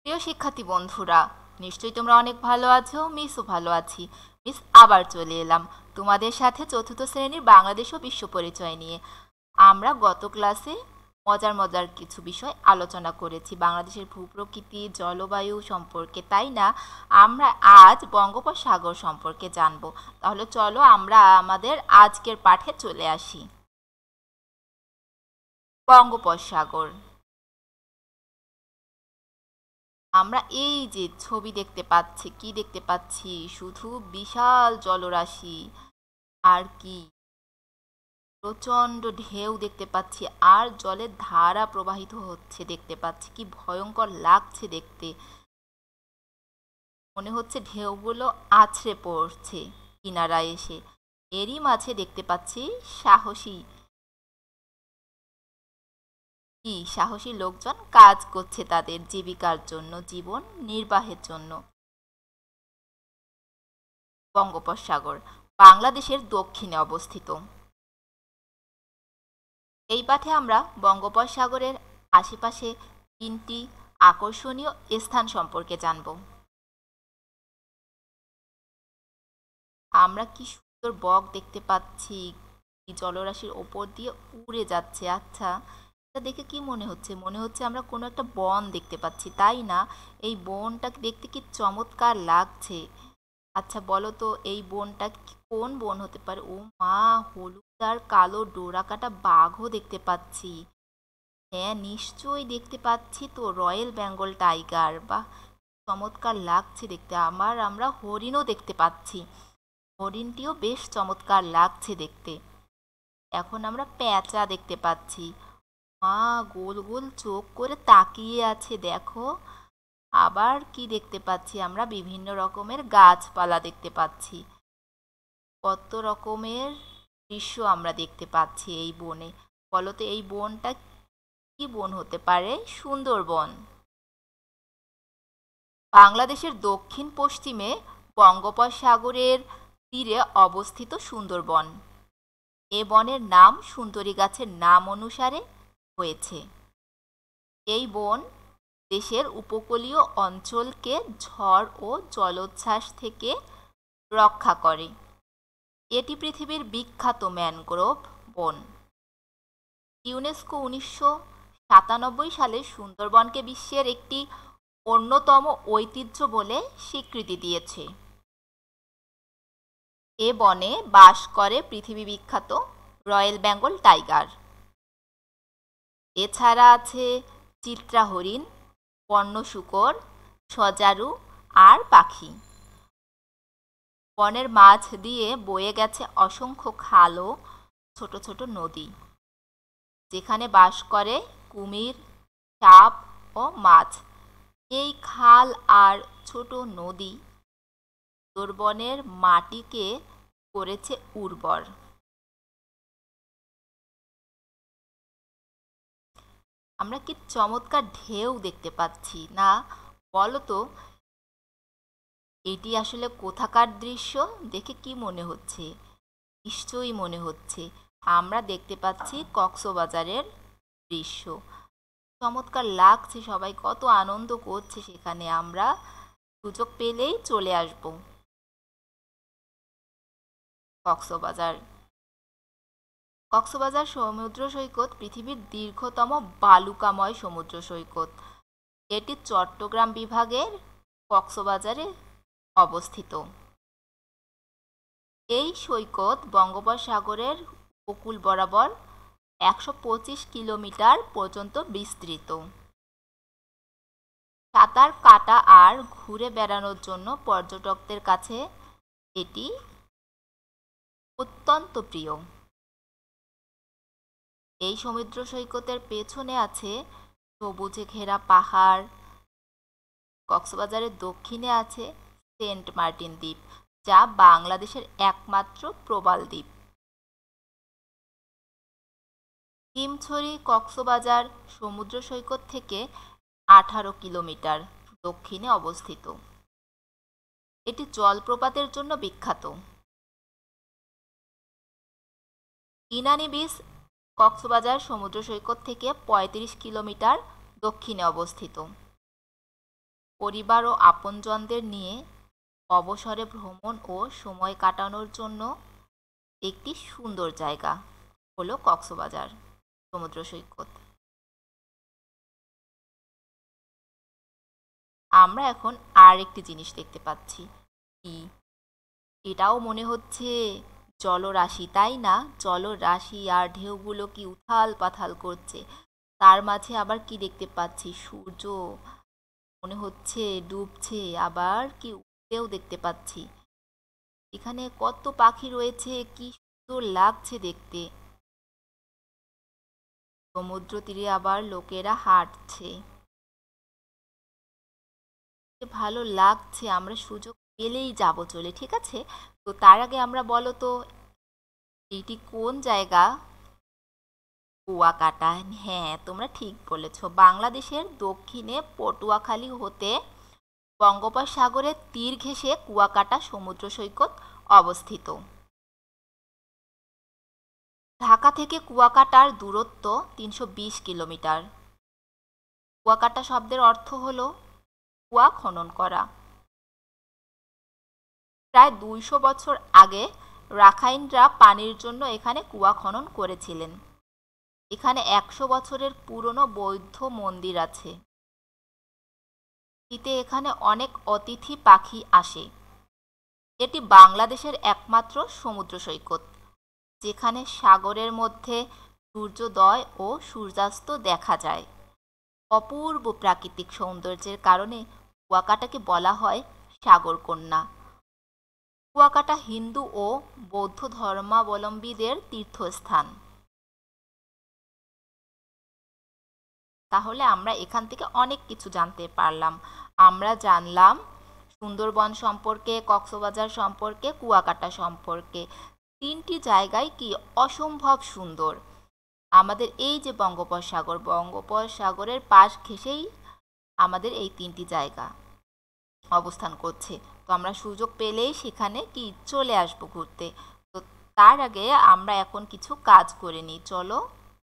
প্রিয় শিক্ষার্থী বন্ধুরা, নিশ্চয়ই তোমরা অনেক ভালো আছো। মিসও ভালো আছি। মিস আবার চলে এলাম তোমাদের সাথে চতুর্থ শ্রেণীর বাংলাদেশ ও বিশ্ব পরিচয় নিয়ে। আমরা গত ক্লাসে মজার মজার কিছু বিষয় আলোচনা করেছি বাংলাদেশের ভূপ্রকৃতি, জলবায়ু সম্পর্কে, তাই না? আমরা আজ বঙ্গোপসাগর সম্পর্কে জানবো। তাহলে চলো আমরা আমাদের আজকের পাঠে চলে আসি। বঙ্গোপসাগর। আমরা এই যে ছবি দেখতে পাচ্ছি, কি দেখতে পাচ্ছি? শুধু বিশাল জলরাশি আর কি প্রচণ্ড ঢেউ দেখতে পাচ্ছি, আর জলের ধারা প্রবাহিত হচ্ছে দেখতে পাচ্ছি। কি ভয়ঙ্কর লাগছে দেখতে। মনে হচ্ছে ঢেউগুলো আছড়ে পড়ছে কিনারায় এসে। এরই মাঝে দেখতে পাচ্ছি সাহসী সাহসী লোকজন কাজ করছে তাদের জীবিকার জন্য, জীবন নির্বাহের জন্য। বঙ্গোপসাগর বাংলাদেশের দক্ষিণে অবস্থিত। এই পাঠে আমরা বঙ্গোপসাগরের আশেপাশে তিনটি আকর্ষণীয় স্থান সম্পর্কে জানব। আমরা কি সুন্দর বক দেখতে পাচ্ছি, জলরাশির ওপর দিয়ে উড়ে যাচ্ছে। আচ্ছা, এটা দেখে কি মনে হচ্ছে? মনে হচ্ছে আমরা কোনো একটা বন দেখতে পাচ্ছি, তাই না? এই বনটা দেখতে কি চমৎকার লাগছে। আচ্ছা বলো তো, এই বনটা কোন বন হতে পারে? ও মা, হলুদ আর কালো ডোরাকাটা বাঘও দেখতে পাচ্ছি। হ্যাঁ, নিশ্চয়ই দেখতে পাচ্ছি তো, রয়্যাল বেঙ্গল টাইগার। বা চমৎকার লাগছে দেখতে। আমরা হরিণও দেখতে পাচ্ছি। হরিণটিও বেশ চমৎকার লাগছে দেখতে। এখন আমরা পেঁচা দেখতে পাচ্ছি। মা, গোল গোল চোখ করে তাকিয়ে আছে দেখো। আবার কি দেখতে পাচ্ছি? আমরা বিভিন্ন রকমের গাছপালা দেখতে পাচ্ছি। কত রকমের দৃশ্য আমরা দেখতে পাচ্ছি এই বনে। বলতো এই বনটা কি বন হতে পারে? সুন্দরবন। বাংলাদেশের দক্ষিণ পশ্চিমে বঙ্গোপসাগরের তীরে অবস্থিত সুন্দরবন। এ বনের নাম সুন্দরী গাছের নাম অনুসারে হয়েছে। এই বন দেশের উপকূলীয় অঞ্চলকে ঝড় ও জলোচ্ছ্বাস থেকে রক্ষা করে। এটি পৃথিবীর বিখ্যাত ম্যানগ্রোভ বন। ইউনেস্কো 1997 সালে সুন্দরবনকে বিশ্বের একটি অন্যতম ঐতিহ্য বলে স্বীকৃতি দিয়েছে। এ বনে বাস করে পৃথিবী বিখ্যাত রয়্যাল বেঙ্গল টাইগার। এছাড়া আছে চিত্রা হরিণ, বন্য শূকর, সজারু আর পাখি। বনের মাঝ দিয়ে বয়ে গেছে অসংখ্য খাল ও ছোট ছোট নদী, যেখানে বাস করে কুমির, সাপ ও মাছ। এই খাল আর ছোট নদী সুন্দরবনের মাটিকে করেছে উর্বর। আমরা কি চমৎকার ঢেউ দেখতে পাচ্ছি না? বলো তো, এটি আসলে কোথাকার দৃশ্য? দেখে কি মনে হচ্ছে? নিশ্চয়ই মনে হচ্ছে আমরা দেখতে পাচ্ছি কক্সবাজারের দৃশ্য। চমৎকার লাগছে, সবাই কত আনন্দ করছে সেখানে। আমরা সুযোগ পেলেই চলে আসব কক্সবাজার। কক্সবাজার সমুদ্র সৈকত পৃথিবীর দীর্ঘতম বালুকাময় সমুদ্র সৈকত। এটি চট্টগ্রাম বিভাগের কক্সবাজারে অবস্থিত। এই সৈকত বঙ্গোপসাগরের উপকূল বরাবর 125 কিলোমিটার পর্যন্ত বিস্তৃত। সাঁতার কাটা আর ঘুরে বেড়ানোর জন্য পর্যটকদের কাছে এটি অত্যন্ত প্রিয়। এই সমুদ্র সৈকতের পেছনে আছে সবুজে ঘেরা পাহাড়। কক্সবাজারের দক্ষিণে আছে সেন্ট মার্টিন দ্বীপ, যা বাংলাদেশের একমাত্র প্রবাল দ্বীপ। হিমছড়ি কক্সবাজার সমুদ্র সৈকত থেকে 18 কিলোমিটার দক্ষিণে অবস্থিত। এটি জলপ্রপাতের জন্য বিখ্যাত। ইনানি বিচ কক্সবাজার সমুদ্র সৈকত থেকে 35 কিলোমিটার দক্ষিণে অবস্থিত। পরিবার ও আপনজনদের নিয়ে অবসরে ভ্রমণ ও সময় কাটানোর জন্য একটি সুন্দর জায়গা হলো কক্সবাজার সমুদ্র সৈকত। আমরা এখন আর একটি জিনিস দেখতে পাচ্ছি, কি এটাও মনে হচ্ছে জলরাশি, তাই না? জলরাশি আর ঢেউগুলো কি উথাল পাথাল করছে, তার মাঝে আবার কি দেখতে পাচ্ছি, সূর্য মনে হচ্ছে ডুবছে, আবার কি উঠতেও দেখতে পাচ্ছি। এখানে কত পাখি রয়েছে, কি সুন্দর লাগছে দেখতে। সমুদ্র তীরে আবার লোকেরা হাঁটছে, ভালো লাগছে। আমরা সুযোগ পেলেই যাব চলে, ঠিক আছে? তো তার আগে আমরা বলো তো এটি কোন জায়গা? কুয়াকাটা। হ্যাঁ, তোমরা ঠিক বলেছ। বাংলাদেশের দক্ষিণে পটুয়াখালী হতে বঙ্গোপসাগরের তীর ঘেঁষে কুয়াকাটা সমুদ্র সৈকত অবস্থিত। ঢাকা থেকে কুয়াকাটার দূরত্ব ৩২০ কিলোমিটার। কুয়াকাটা শব্দের অর্থ হল কুয়া খনন করা। প্রায় ২০০ বছর আগে রাখাইনরা পানির জন্য এখানে কুয়া খনন করেছিলেন। এখানে ১০০ বছরের পুরনো বৌদ্ধ মন্দির আছে। শীতে এখানে অনেক অতিথি পাখি আসে। এটি বাংলাদেশের একমাত্র সমুদ্র সৈকত যেখানে সাগরের মধ্যে সূর্যোদয় ও সূর্যাস্ত দেখা যায়। অপূর্ব প্রাকৃতিক সৌন্দর্যের কারণে কুয়াকাটাকে বলা হয় সাগরকন্যা। কুয়াকাটা হিন্দু ও বৌদ্ধ ধর্মাবলম্বীদের তীর্থস্থান। তাহলে আমরা এখান থেকে অনেক কিছু জানতে পারলাম। আমরা জানলাম সুন্দরবন সম্পর্কে, কক্সবাজার সম্পর্কে, কুয়াকাটা সম্পর্কে। তিনটি জায়গায় কি অসম্ভব সুন্দর। আমাদের এই যে বঙ্গোপসাগর, বঙ্গোপসাগরের পাশ ঘেঁষেই আমাদের এই তিনটি জায়গা অবস্থান করছে। তো আমরা সুযোগ পেলেই সেখানে কি চলে আসবো ঘুরতে। তো তার আগে আমরা এখন কিছু কাজ করে নিই, চলো।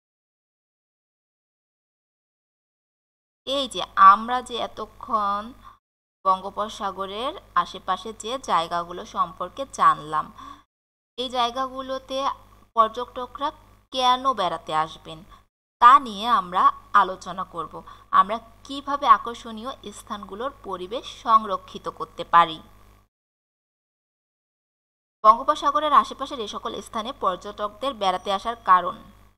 এই যে আমরা যে এতক্ষণ বঙ্গোপসাগরের আশেপাশে যে জায়গাগুলো সম্পর্কে জানলাম, এই জায়গাগুলোতে পর্যটকরা কেন বেড়াতে আসবেন তা নিয়ে আমরা আলোচনা করব। আমরা কিভাবে আকর্ষণীয় স্থানগুলোর পরিবেশ সংরক্ষিত করতে পারি। বঙ্গোপসাগরের আশেপাশের এই সকল স্থানে পর্যটকদের বেড়াতে আসার কারণ।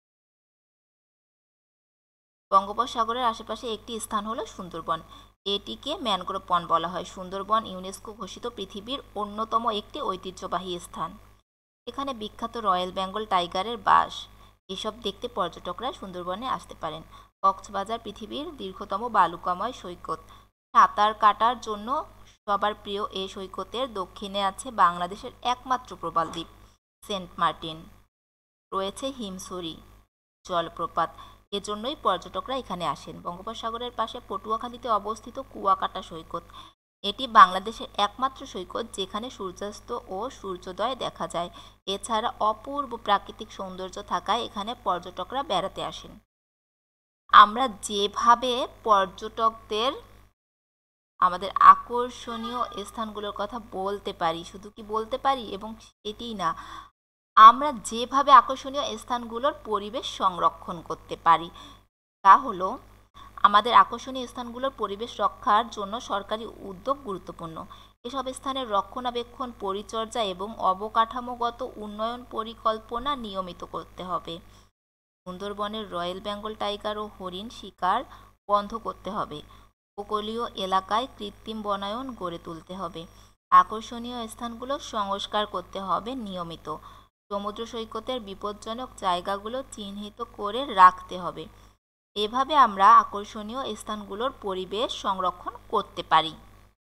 বঙ্গোপসাগরের আশেপাশে একটি স্থান হলো সুন্দরবন। এটিকে ম্যানগ্রোভ বন বলা হয়। সুন্দরবন ইউনেস্কো ঘোষিত পৃথিবীর অন্যতম একটি ঐতিহ্যবাহী স্থান। এখানে বিখ্যাত রয়্যাল বেঙ্গল টাইগারের বাস। এসব দেখতে পর্যটকরা সুন্দরবনে আসতে পারেন। কক্সবাজার পৃথিবীর দীর্ঘতম বালুকাময় সৈকত। সাঁতার কাটার জন্য সবার প্রিয় এই সৈকতের দক্ষিণে আছে বাংলাদেশের একমাত্র প্রবাল দ্বীপ সেন্ট মার্টিন। রয়েছে হিমছড়ি জলপ্রপাত, এজন্যই পর্যটকরা এখানে আসেন। বঙ্গোপসাগরের পাশে পটুয়াখালীতে অবস্থিত কুয়াকাটা সৈকত। এটি বাংলাদেশের একমাত্র সৈকত যেখানে সূর্যাস্ত ও সূর্যোদয় দেখা যায়। এছাড়া অপূর্ব প্রাকৃতিক সৌন্দর্য থাকায় এখানে পর্যটকরা বেড়াতে আসেন। আমরা যেভাবে পর্যটকদের আমাদের আকর্ষণীয় স্থানগুলোর কথা বলতে পারি, শুধু কি বলতে পারি এবং এটিই না, আমরা যেভাবে আকর্ষণীয় স্থানগুলোর পরিবেশ সংরক্ষণ করতে পারি তা হলো আমাদের আকর্ষণীয় স্থানগুলোর পরিবেশ রক্ষার জন্য সরকারি উদ্যোগ গুরুত্বপূর্ণ। এসব স্থানের রক্ষণাবেক্ষণ, পরিচর্যা এবং অবকাঠামোগত উন্নয়ন পরিকল্পনা নিয়মিত করতে হবে। সুন্দরবনের রয়্যাল বেঙ্গল টাইগার ও হরিণ শিকার বন্ধ করতে হবে। উপকূলীয় এলাকায় কৃত্রিম বনায়ন গড়ে তুলতে হবে। আকর্ষণীয় স্থানগুলো সংস্কার করতে হবে নিয়মিত। সমুদ্র সৈকতের বিপজ্জনক জায়গাগুলো চিহ্নিত করে রাখতে হবে। এভাবে আমরা আকর্ষণীয় স্থানগুলোর পরিবেশ সংরক্ষণ করতে পারি।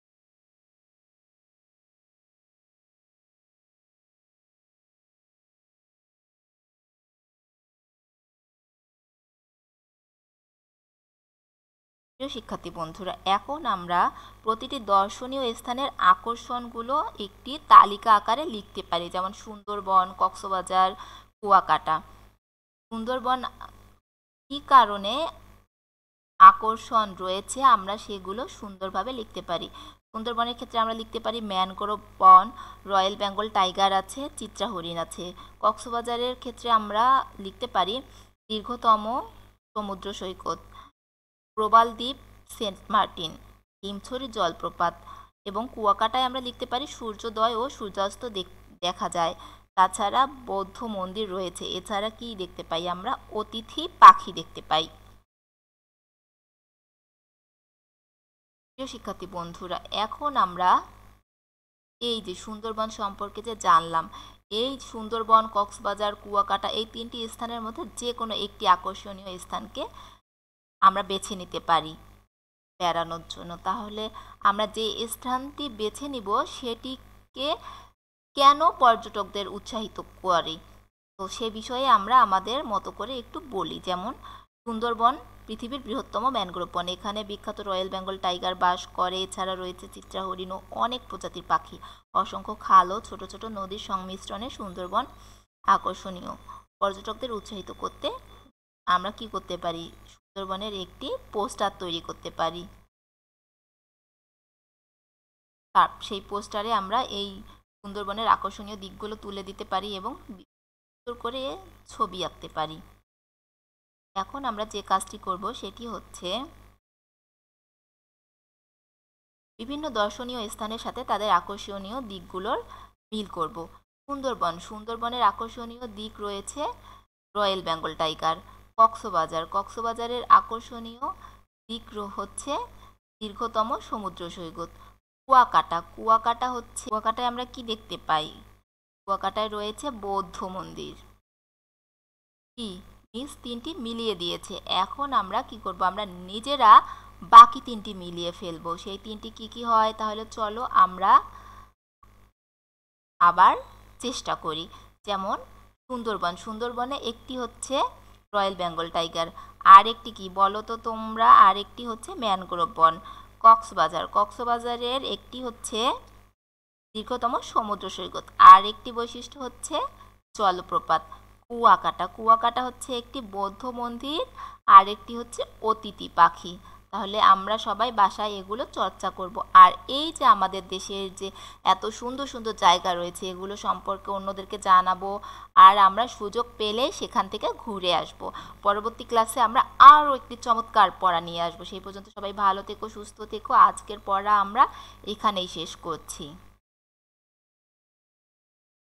প্রিয় শিক্ষার্থী বন্ধুরা, এখন আমরা প্রতিটি দর্শনীয় স্থানের আকর্ষণগুলো একটি তালিকা আকারে লিখতে পারি, যেমন সুন্দরবন, কক্সবাজার, কুয়াকাটা। সুন্দরবন কী কারণে আকর্ষণ রয়েছে আমরা সেগুলো সুন্দরভাবে লিখতে পারি। সুন্দরবনের ক্ষেত্রে আমরা লিখতে পারি ম্যানগ্রোভ বন, রয়্যাল বেঙ্গল টাইগার আছে, চিত্রা হরিণ আছে। কক্সবাজারের ক্ষেত্রে আমরা লিখতে পারি দীর্ঘতম সমুদ্র সৈকত, প্রবাল দ্বীপ, সেন্ট মার্টিন, হিমছড়ি জলপ্রপাত এবং কুয়াকাটায় আমরা লিখতে পারি সূর্যোদয় ও সূর্যাস্ত দেখা যায়। তাছাড়া বৌদ্ধ মন্দির রয়েছে। এছাড়া কি দেখতে পাই আমরা? অতিথি পাখি দেখতে পাই। প্রিয় শিক্ষার্থী বন্ধুরা, এখন আমরা এই যে সুন্দরবন সম্পর্কে যে জানলাম, এই সুন্দরবন, কক্সবাজার, কুয়াকাটা এই 3টি স্থানের মধ্যে যে কোনো একটি আকর্ষণীয় স্থানকে আমরা বেছে নিতে পারি বেড়ানোর জন্য। তাহলে আমরা যে স্থানটি বেছে নিব সেটিকে কেন পর্যটকদের উৎসাহিত করে, তো সে বিষয়ে আমরা আমাদের মতো করে একটু বলি। যেমন সুন্দরবন পৃথিবীর বৃহত্তম ম্যানগ্রোভ বন, এখানে বিখ্যাত রয়্যাল বেঙ্গল টাইগার বাস করে। এছাড়া রয়েছে চিত্রা হরিণ ও অনেক প্রজাতির পাখি। অসংখ্য খাল ও ছোট ছোট নদীর সংমিশ্রণে সুন্দরবন আকর্ষণীয়। পর্যটকদের উৎসাহিত করতে আমরা কি করতে পারি? সুন্দরবনের একটি পোস্টার তৈরি করতে পারি। সেই পোস্টারে আমরা এই সুন্দরবনের আকর্ষণীয় দিকগুলো তুলে দিতে পারি এবং সুন্দর করে ছবি আঁকতে পারি। এখন আমরা যে কাজটি করব সেটি হচ্ছে বিভিন্ন দর্শনীয় স্থানের সাথে তাদের আকর্ষণীয় দিকগুলোর মিল করব। সুন্দরবনের আকর্ষণীয় দিক রয়েছে রয়্যাল বেঙ্গল টাইগার। কক্সবাজারের আকর্ষণীয় দিক হচ্ছে দীর্ঘতম সমুদ্র সৈকত। কুয়াকাটায় আমরা কি দেখতে পাই? কুয়াকাটায় রয়েছে বৌদ্ধ মন্দির। কি মিস 3টি মিলিয়ে দিয়েছে। এখন আমরা কি করব? আমরা নিজেরা বাকি 3টি মিলিয়ে ফেলবো। সেই 3টি কি হয়? তাহলে চলো আমরা আবার চেষ্টা করি। যেমন সুন্দরবনে একটি হচ্ছে রয়্যাল বেঙ্গল টাইগার, আর একটি কি বলো তো তোমরা? আর একটি হচ্ছে ম্যানগ্রোভ বন। কক্সবাজারের একটি হচ্ছে দীর্ঘতম সমুদ্র সৈকত, আর একটি বৈশিষ্ট্য হচ্ছে জলপ্রপাত। কুয়াকাটা হচ্ছে একটি বৌদ্ধ মন্দির, আর একটি হচ্ছে অতিথি পাখি। তাহলে আমরা সবাই বাসায় এগুলো চর্চা করব। আর এই যে আমাদের দেশের যে এত সুন্দর সুন্দর জায়গা রয়েছে এগুলো সম্পর্কে অন্যদেরকে জানাবো, আর আমরা সুযোগ পেলে সেখান থেকে ঘুরে আসব। পরবর্তী ক্লাসে আমরা আরও একটি চমৎকার পড়া নিয়ে আসবো। সেই পর্যন্ত সবাই ভালো থেকো, সুস্থ থেকো। আজকের পড়া আমরা এখানেই শেষ করছি।